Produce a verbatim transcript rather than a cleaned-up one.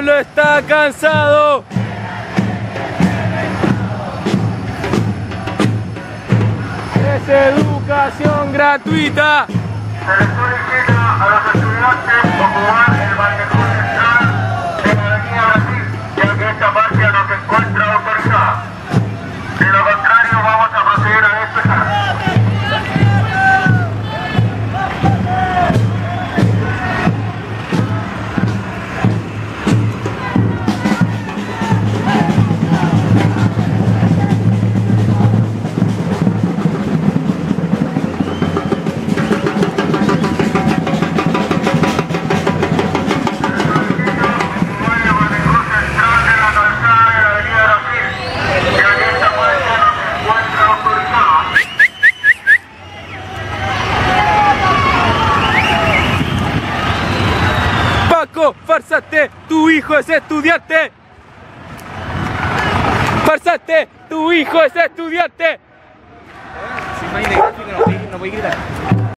pueblo está cansado. Es educación gratuita. Se les solicita a los estudiantes ocupar el malecón central de la Avenida Brasil, ya que esta marcha no se encuentra autorizada. De lo contrario, vamos a proceder a despejar. Paco, Farsante, tu hijo es estudiante. Farsante, tu hijo es estudiante. Si no hay de gráfico, no voy a gritar.